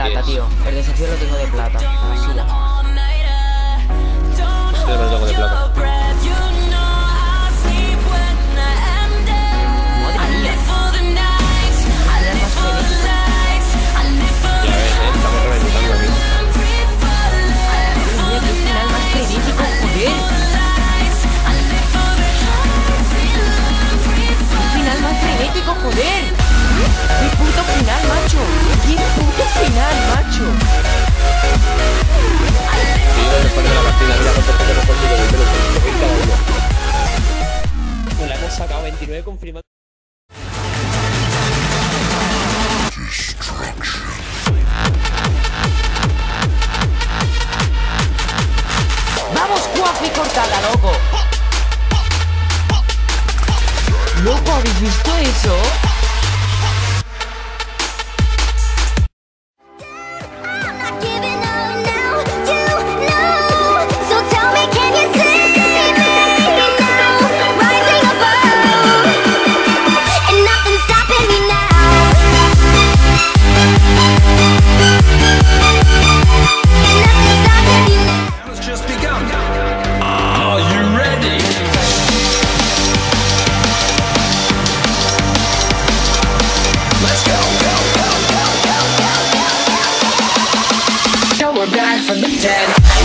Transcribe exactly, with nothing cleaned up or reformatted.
plata, tío. El desafío lo tengo de plata. Suba. Yo no lo tengo de plata. Madre mía. Final más frenético. Ya ves, eh, estamos reventando aquí. Madre mía, qué final más frenético, joder. Qué final más frenético, joder. Qué puto final, macho. Qué puto final, macho. Y no después de la partida, mira cuánto que hemos conseguido, veinte los conseguimos cada uno. Pues la hemos sacado veintinueve confirmados. ¡Vamos, Cuafi cortada, loco! Loco, ¿habéis visto eso? We're back from the dead.